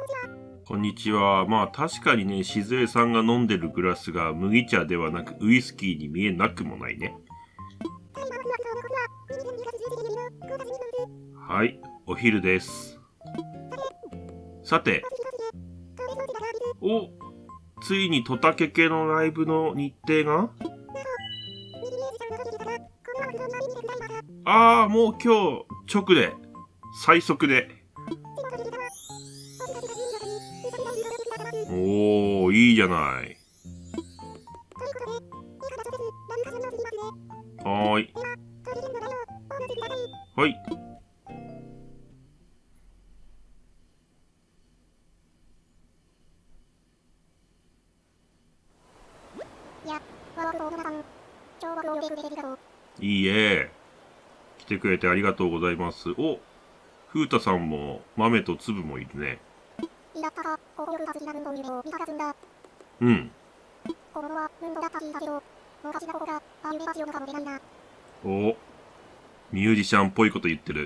こんにちは。まあ確かにね、静江さんが飲んでるグラスが麦茶ではなくウイスキーに見えなくもないね。はい、お昼です。さて、ついにトタケケのライブの日程がもう今日直で、最速で。おー、いいじゃない。はーい。はい。いいえ。来てくれてありがとうございます。風太さんも豆と粒もいるね。うん。ミュージシャンっぽいこと言ってる。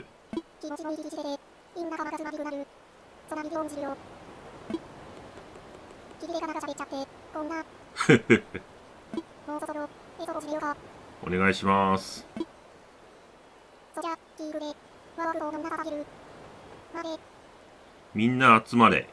お願いします。みんな集まれ。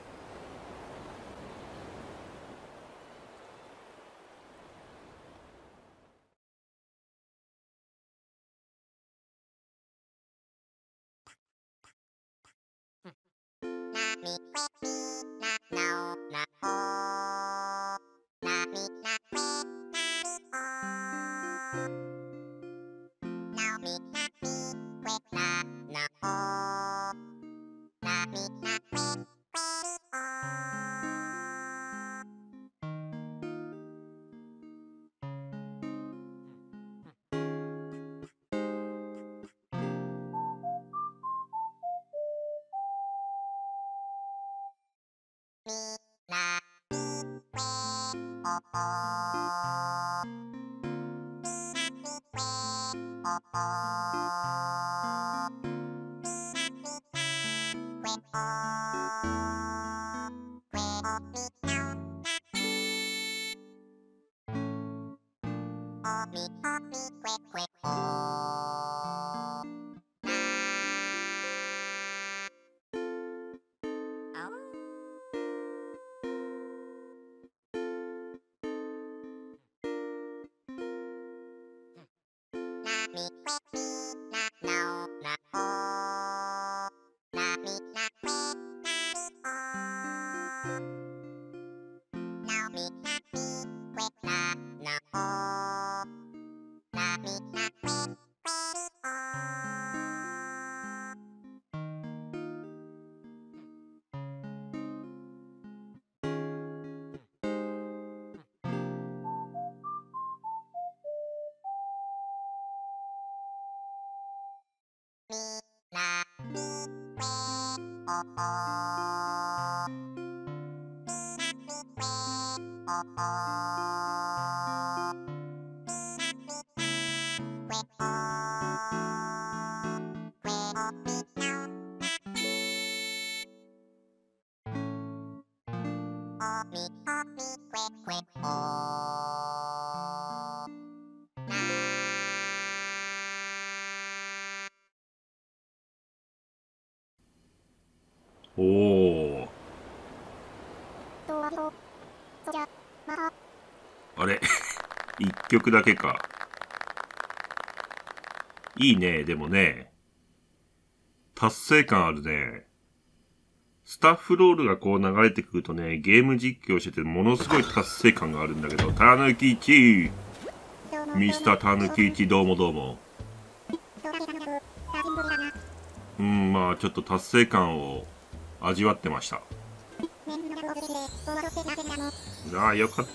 おー。あれ一曲だけか。いいね、でもね。達成感あるね。スタッフロールがこう流れてくるとね、ゲーム実況しててものすごい達成感があるんだけど、たぬきちミスターたぬきちどうもどうも。まあちょっと達成感を味わってました。よかった。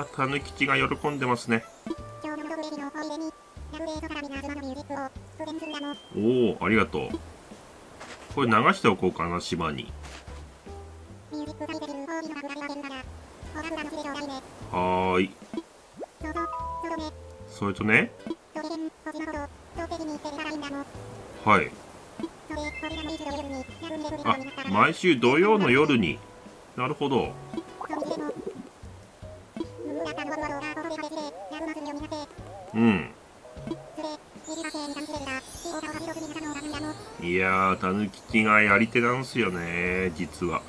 たぬきちが喜んでますね。ありがとう。これ流しておこうかな、島に。はーい。それとね。はい。 あ、毎週土曜の夜に。なるほど。うん。いやー、たぬきちがやり手なんすよね、実は。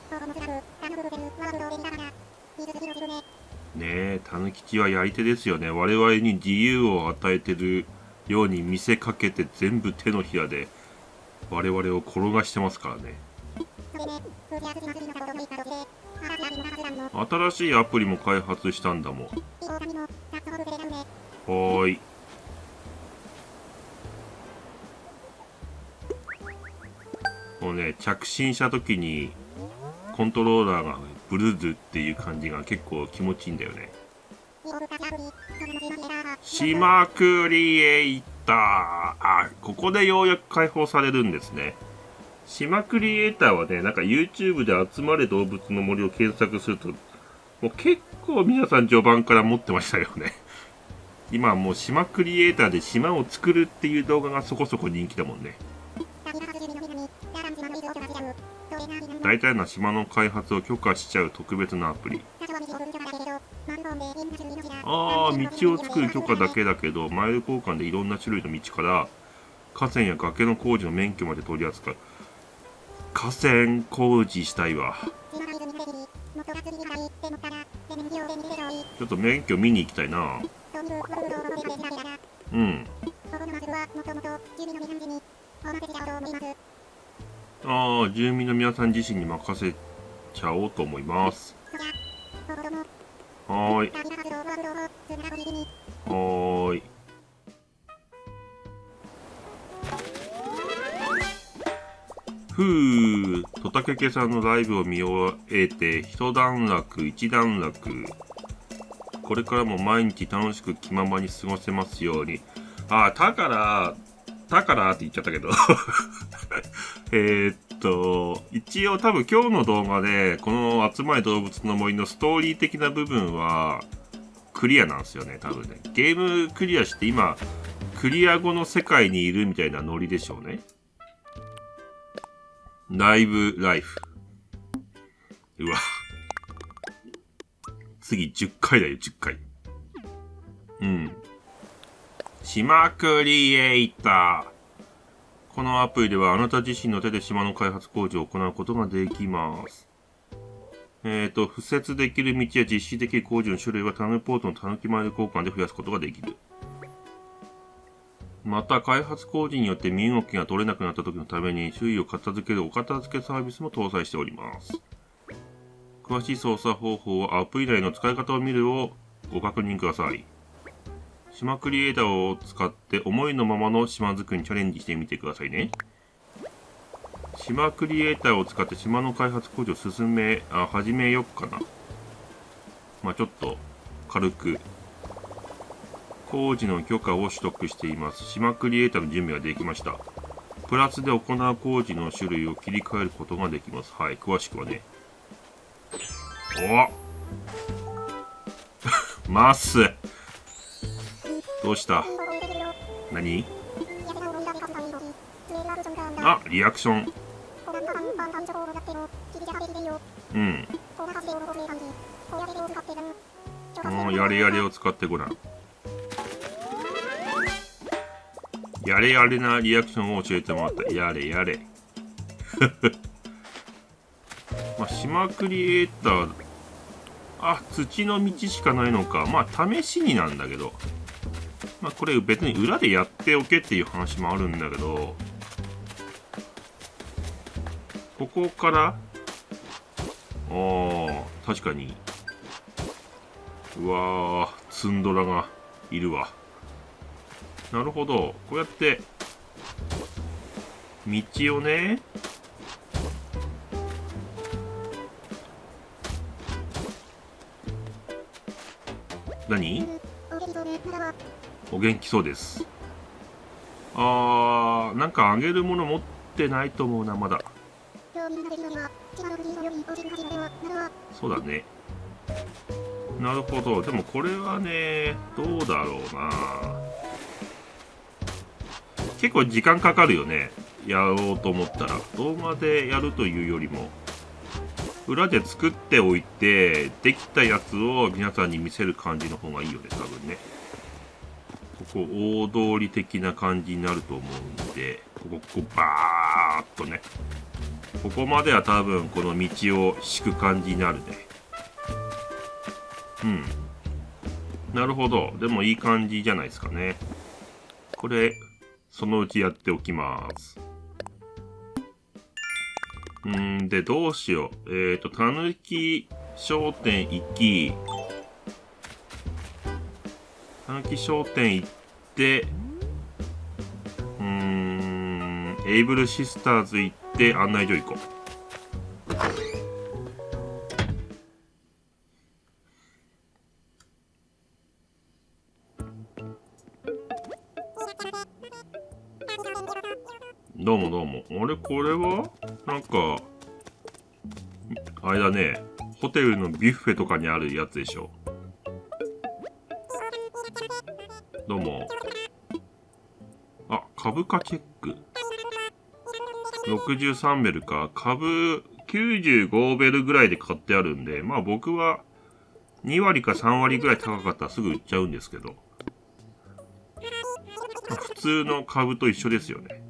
ねえ、たぬきちはやり手ですよね。我々に自由を与えてるように見せかけて全部手のひらで我々を転がしてますからね。新しいアプリも開発したんだもん。はーい。もうね、着信した時にコントローラーがブルーズっていう感じが結構気持ちいいんだよね。島クリエイター。あ、ここでようやく解放されるんですね。島クリエイターはね、なんか YouTube で集まれ動物の森を検索すると、もう結構皆さん序盤から持ってましたよね。今はもう島クリエイターで島を作るっていう動画がそこそこ人気だもんね。大体の島の開発を許可しちゃう特別なアプリ。あー、道を作る許可だけだけど、マイル交換でいろんな種類の道から河川や崖の工事の免許まで取り扱う。河川工事したいわ。ちょっと免許見に行きたいな。うん。ああ、住民の皆さん自身に任せちゃおうと思います。はーい。はーい。ふう、トタケケさんのライブを見終えて、一段落、一段落。これからも毎日楽しく気ままに過ごせますように。あ、だからって言っちゃったけど。一応多分今日の動画で、この集まり動物の森のストーリー的な部分は、クリアなんですよね、多分ね。ゲームクリアして今、クリア後の世界にいるみたいなノリでしょうね。ライブライフ。うわ。次10回だよ、10回。うん。島クリエイター。このアプリではあなた自身の手で島の開発工事を行うことができます。敷設できる道や実施できる工事の種類はタヌポートのタヌキマイル交換で増やすことができる。また、開発工事によって身動きが取れなくなった時のために周囲を片付けるお片付けサービスも搭載しております。詳しい操作方法はアプリ内の使い方を見るをご確認ください。島クリエイターを使って思いのままの島作りにチャレンジしてみてくださいね。島クリエイターを使って島の開発工事を始めよっかな。まあちょっと軽く工事の許可を取得しています。島クリエイターの準備ができました。プラスで行う工事の種類を切り替えることができます。はい、詳しくはね。おマスどうした何あ、リアクション。うん。やれやれを使ってごらん。やれやれなリアクションを教えてもらった。やれやれ。まあ、島クリエイター、あ、土の道しかないのか。まあ、試しになんだけど。まあ、これ別に裏でやっておけっていう話もあるんだけど、ここから、確かに。うわー、ツンドラがいるわ。なるほど。こうやって、道をね、何？お元気そうです。なんかあげるもの持ってないと思うな、まだ。そうだね。なるほど。でもこれはね、どうだろうな。結構時間かかるよね。 やろうと思ったら、動画でやるというよりも、裏で作っておいて、できたやつを皆さんに見せる感じの方がいいよね、多分ね。ここ大通り的な感じになると思うんで、ここバーっとね。ここまでは多分この道を敷く感じになるね。うん。なるほど。でもいい感じじゃないですかね。これ、そのうちやっておきます。で、どうしよう。たぬき商店行き、たぬき商店行って、エイブルシスターズ行って案内所行こう。どうもどうも。あれこれはなんか、あれだね。ホテルのビュッフェとかにあるやつでしょ。どうも。あ、株価チェック。63ベルか。株95ベルぐらいで買ってあるんで、まあ僕は2割か3割ぐらい高かったらすぐ売っちゃうんですけど。普通の株と一緒ですよね。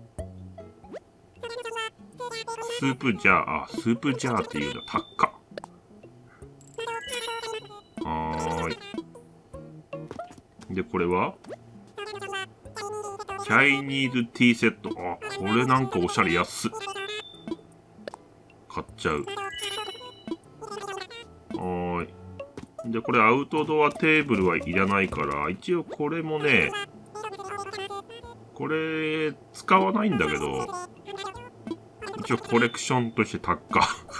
スープジャー、スープジャーっていうのは高っ。はーい。で、これはチャイニーズティーセット。あ、これなんかおしゃれ安っ。買っちゃう。はーい。で、これアウトドアテーブルはいらないから、一応これもね、これ使わないんだけど、一応コレクションとして高っ。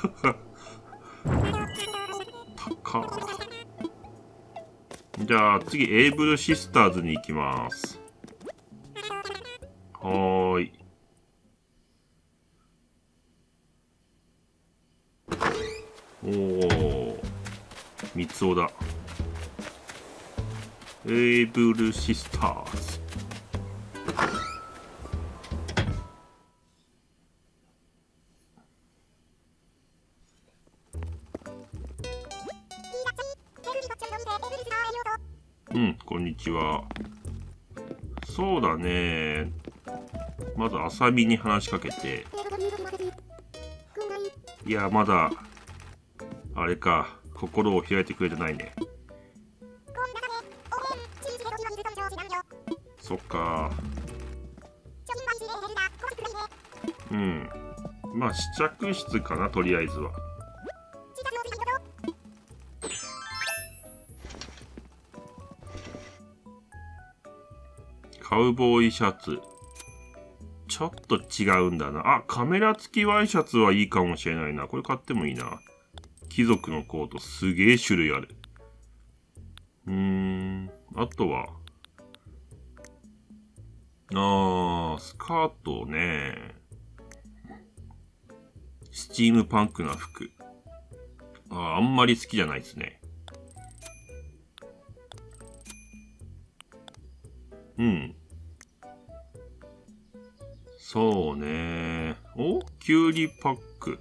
高っ。じゃあ次、エイブルシスターズに行きます。はーい。おー。三つおだ。エイブルシスターズ。こんにちは。そうだね。まず、あさみに話しかけて。いや、まだ、あれか、心を開いてくれてないね。そっか。まあ、試着室かな、とりあえずは。カウボーイシャツ。ちょっと違うんだな。あ、カメラ付きワイシャツはいいかもしれないな。これ買ってもいいな。貴族のコートすげえ種類ある。あとは。スカートね。スチームパンクな服。あんまり好きじゃないですね。そうね。お、キュウリパック。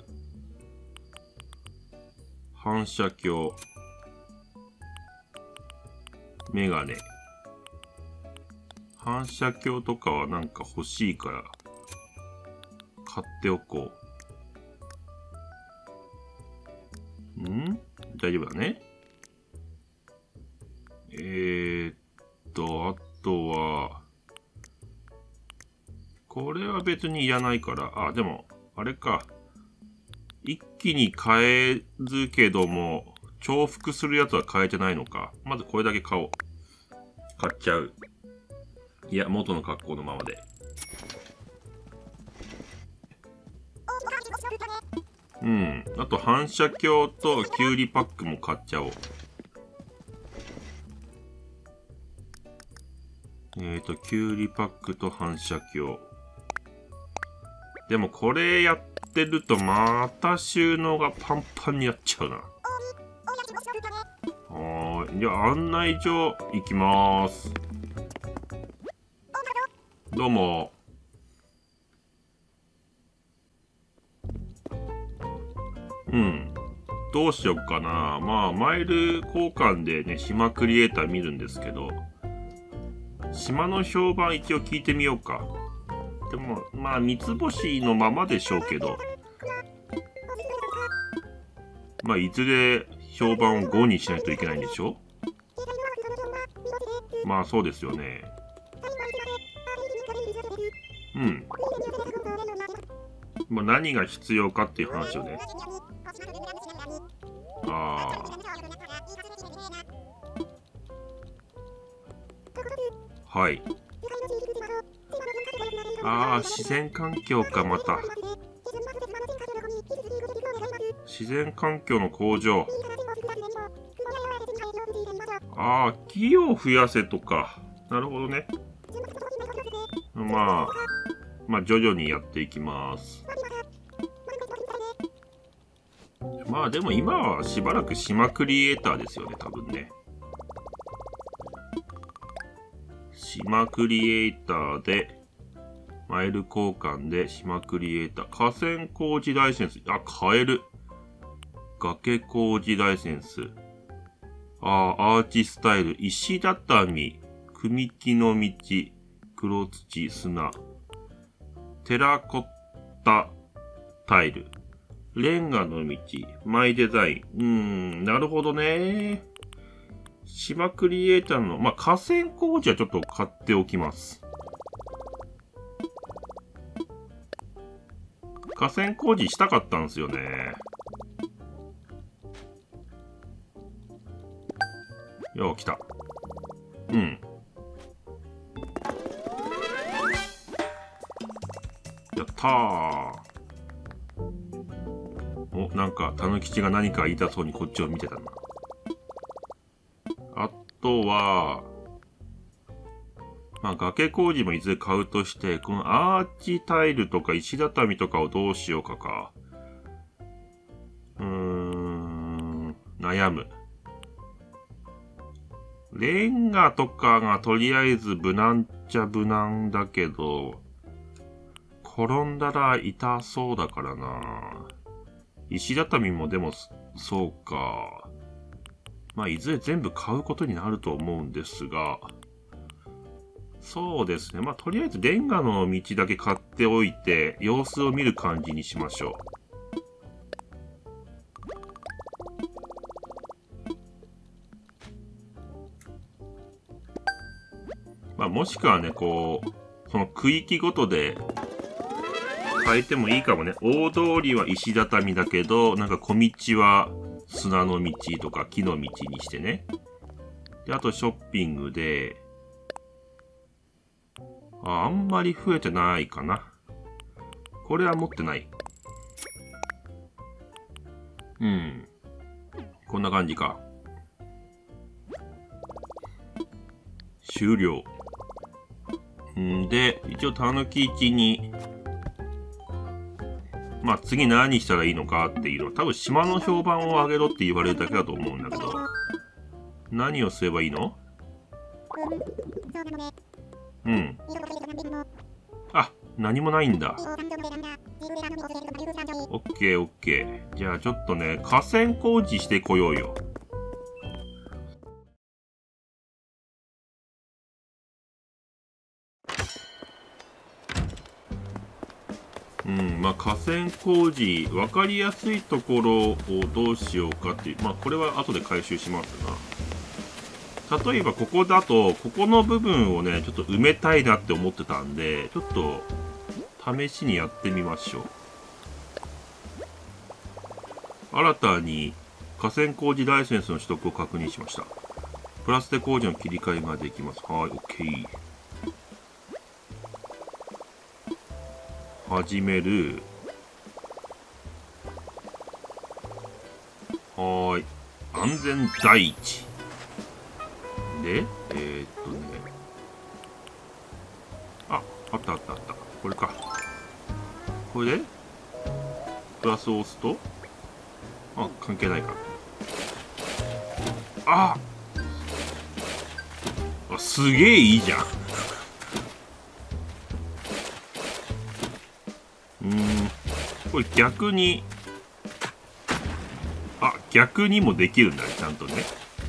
反射鏡。メガネ。反射鏡とかはなんか欲しいから、買っておこう。大丈夫だね。あとは、これは別にいらないから、でも、あれか。一気に買えずけども、重複するやつは買えてないのか。まずこれだけ買おう。買っちゃう。いや、元の格好のままで。あと反射鏡とキュウリパックも買っちゃおう。キュウリパックと反射鏡。でもこれやってるとまた収納がパンパンになっちゃうな。じゃあ案内所行きまーす。どうも。 うん。どうしよっかな。まあ、マイル交換でね、島クリエイター見るんですけど、島の評判一応聞いてみようか。でも、まあ、三つ星のままでしょうけど、まあ、いずれ評判を5にしないといけないんでしょ？まあ、そうですよね。うん。まあ、何が必要かっていう話をね。ああ。はい。ああ、自然環境か、また。自然環境の向上。ああ、木を増やせとか。なるほどね。まあ、徐々にやっていきます。まあ、でも今はしばらく島クリエイターですよね、多分ね。島クリエイターで、マイル交換で島クリエイター。河川工事ライセンス。あ、買える。崖工事ライセンス。ああ、アーチスタイル。石畳。組木の道。黒土、砂。テラコッタタイル。レンガの道。マイデザイン。なるほどね。島クリエイターの、まあ、河川工事はちょっと買っておきます。河川工事したかったんですよね。よう、来た。うん。やったー。お、なんか、たぬきちが何か言いたそうにこっちを見てたな。あとは、まあ、崖工事もいずれ買うとして、このアーチタイルとか石畳とかをどうしようかか。悩む。レンガとかがとりあえず無難っちゃ無難だけど、転んだら痛そうだからな。石畳もでも、そうか。まあ、いずれ全部買うことになると思うんですが、そうですね。まあ、とりあえずレンガの道だけ買っておいて、様子を見る感じにしましょう。まあ、もしくはね、こう、その区域ごとで変えてもいいかもね。大通りは石畳だけど、なんか小道は砂の道とか木の道にしてね。で、あとショッピングで、あんまり増えてないかな。これは持ってない。うん。こんな感じか。終了。んで、一応たぬき市に、まあ次何したらいいのかっていうのは、多分島の評判を上げろって言われるだけだと思うんだけど、何をすればいいの？うん。あ、何もないんだ。オッケーオッケー。じゃあちょっとね、河川工事してこようよ。まあ河川工事、わかりやすいところをどうしようかっていう、まあこれは後で回収しますな。例えばここだと、ここの部分をね、ちょっと埋めたいなって思ってたんで、ちょっと試しにやってみましょう。新たに河川工事ライセンスの取得を確認しました。プラスで工事の切り替えができます。はい、OK。始める。はーい。安全第一。で、あ、あったあったあった。これか。これで、プラスを押すと、あ、関係ないか。あすげえいいじゃん。これ逆に、 逆にもできるんだね、ちゃんとね。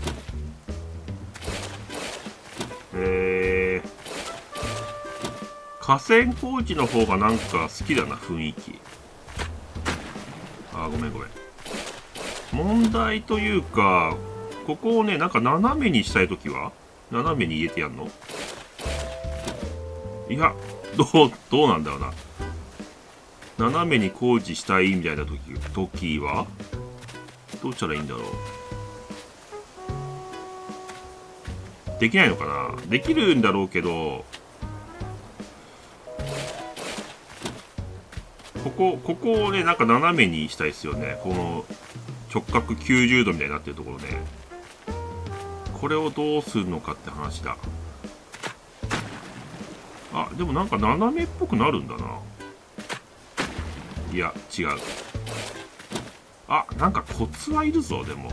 河川工事の方がなんか好きだな、雰囲気。あー、ごめんごめん。問題というか、ここをね、なんか斜めにしたいときは斜めに入れてやんの？いや、どうなんだろうな。斜めに工事したいみたいなときはどうしたらいいんだろう。できないのかな。できるんだろうけど、ここをね、なんか斜めにしたいですよね。この直角90度みたいになってるところね。これをどうするのかって話だ。あ、でもなんか斜めっぽくなるんだな。いや、違う。あ、なんかコツはいるぞ、でも。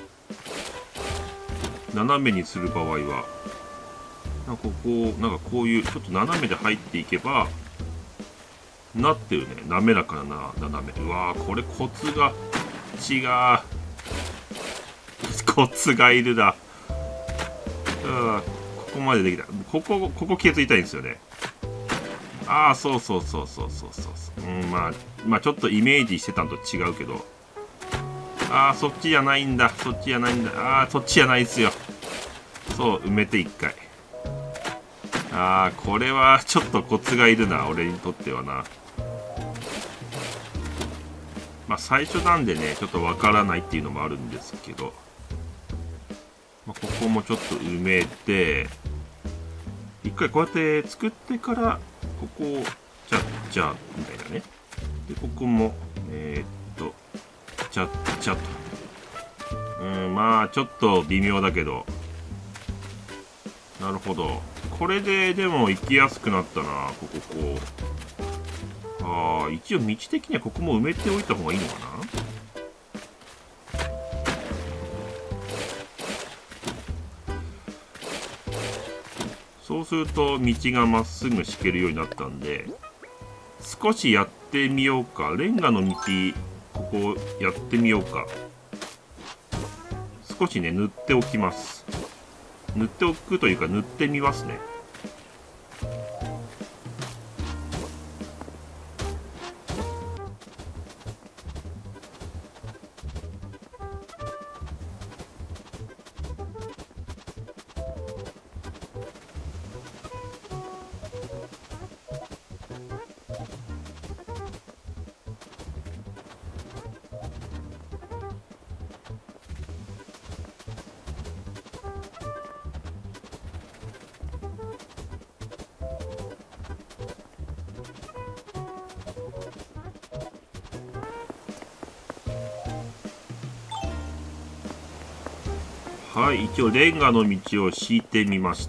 斜めにする場合は。なんかなんかこういう、ちょっと斜めで入っていけば、なってるね。滑らかな斜め。うわー、これコツが違う。コツがいるだ。ここまでできた。ここ気づいたいんですよね。ああ、そう。まあちょっとイメージしてたのと違うけど。ああ、そっちじゃないんだ。ああ、そっちじゃないっすよ。そう、埋めて一回。ああ、これはちょっとコツがいるな、俺にとってはな。まあ最初なんでね、ちょっとわからないっていうのもあるんですけど。まあ、ここもちょっと埋めて、一回こうやって作ってから、ここを、じゃあ、みたいなね。で、ここも、ちゃっと。まあ、ちょっと微妙だけど。なるほど。これで、でも行きやすくなったな、こう。ああ、一応道的にはここも埋めておいた方がいいのかな。そうすると道がまっすぐ敷けるようになったんで、少しやってみようか。レンガの道、ここやってみようか。少しね、塗っておきます。塗っておくというか、塗ってみますね。はい、一応レンガの道を敷いてみました。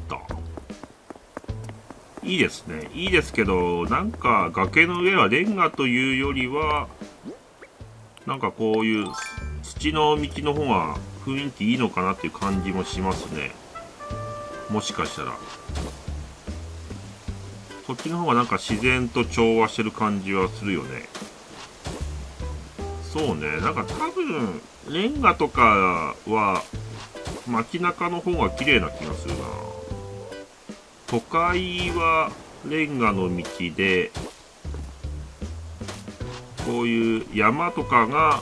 いいですね。いいですけど、なんか崖の上はレンガというよりは、なんかこういう土の道の方が雰囲気いいのかなっていう感じもしますね。もしかしたら。そっちの方がなんか自然と調和してる感じはするよね。そうね。なんか多分、レンガとかは、街中の方が綺麗な気がするな。都会はレンガの道で、こういう山とかが、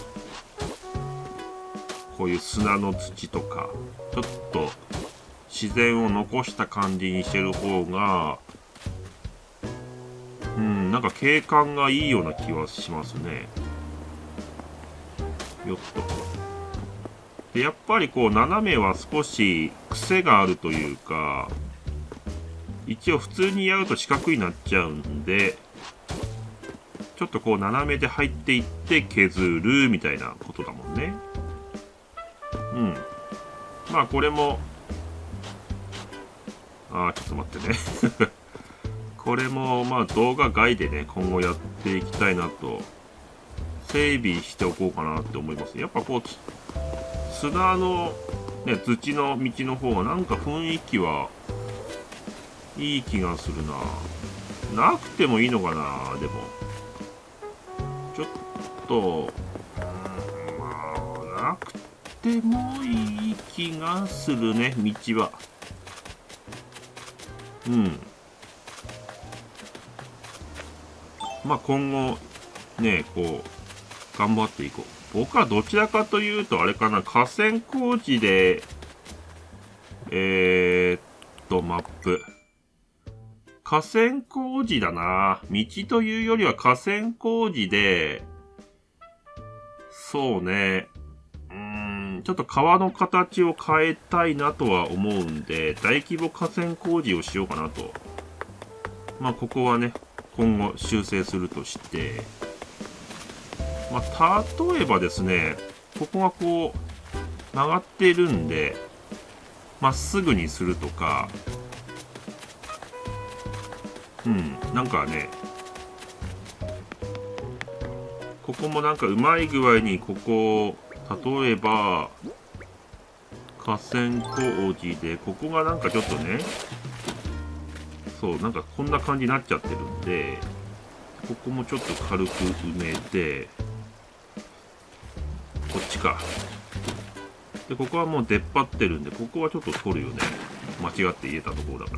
こういう砂の土とか、ちょっと自然を残した感じにしてる方が、なんか景観がいいような気はしますね。よっと。でやっぱりこう斜めは少し癖があるというか、一応普通にやると四角になっちゃうんで、ちょっとこう斜めで入っていって削るみたいなことだもんね。まあこれも、ちょっと待ってね。これもまあ動画外でね、今後やっていきたいなと、整備しておこうかなって思います。やっぱこう、砂の、ね、土の道の方がなんか雰囲気はいい気がするな。なくてもいいのかな、でも。ちょっと、まなくてもいい気がするね、道は。まあ今後ね、こう頑張っていこう。僕はどちらかというとあれかな、河川工事でマップ河川工事だな。道というよりは河川工事で、そうね、ちょっと川の形を変えたいなとは思うんで、大規模河川工事をしようかなと。まあここはね、今後修正するとして、まあ例えばですね、ここがこう曲がっているんで、まっすぐにするとか、なんかね、ここもなんかうまい具合にここ、例えば河川工事でここがなんかちょっとね、そうなんかこんな感じになっちゃってるんで、ここもちょっと軽く埋めて、こっちか。でここはもう出っ張ってるんで、ここはちょっと取るよね。間違って入れたところだから。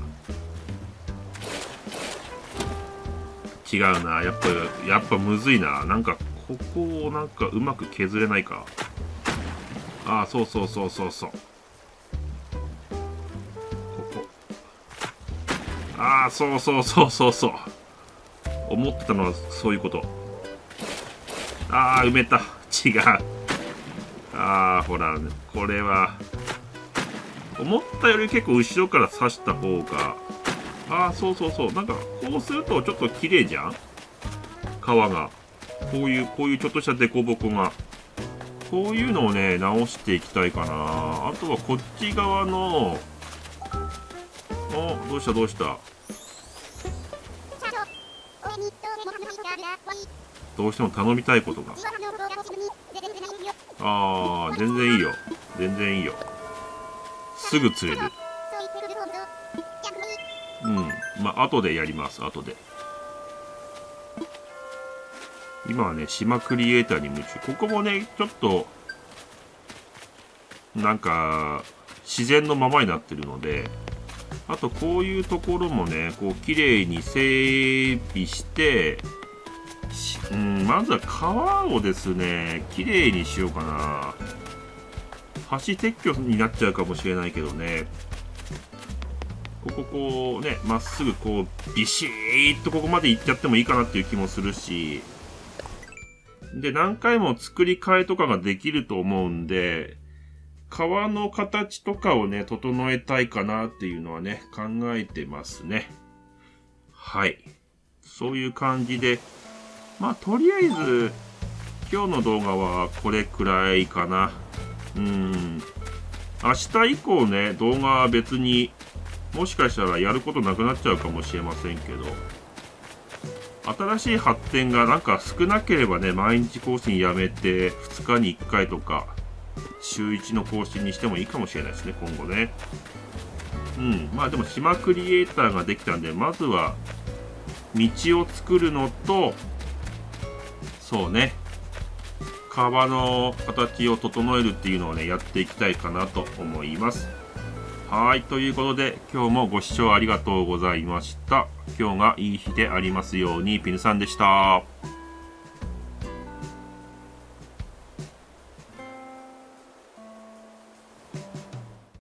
違うな、やっぱむずいな。なんかここをなんかうまく削れないか。ああ、そうそうそうそうそう。ここ。ああ、そうそうそうそうそう。思ってたのはそういうこと。ああ、埋めた。違う。ああ、ほら、これは。思ったより結構後ろから刺した方が。ああ、そうそうそう。なんか、こうするとちょっと綺麗じゃん、川が。こういうちょっとした凸凹が。こういうのをね、直していきたいかな。あとはこっち側の、どうしたどうした。どうしても頼みたいことが。ああ、全然いいよ。全然いいよ。すぐ釣れる。まあ、後でやります、後で。今はね、島クリエイターに夢中。ここもね、ちょっと、なんか、自然のままになってるので、あとこういうところもね、こう、綺麗に整備して、まずは川をですね、綺麗にしようかな。橋撤去になっちゃうかもしれないけどね、こうね、まっすぐこう、ビシーッとここまで行っちゃってもいいかなっていう気もするし、で、何回も作り替えとかができると思うんで、川の形とかをね、整えたいかなっていうのはね、考えてますね。はい。そういう感じで、まあ、とりあえず、今日の動画はこれくらいかな。明日以降ね、動画は別にもしかしたらやることなくなっちゃうかもしれませんけど、新しい発展がなんか少なければね、毎日更新やめて2日に1回とか週1の更新にしてもいいかもしれないですね、今後ね。まあでも島クリエイターができたんで、まずは道を作るのと、そうね、川の形を整えるっていうのをね、やっていきたいかなと思います。はい、ということで今日もご視聴ありがとうございました。今日がいい日でありますように。ピヌさんでした。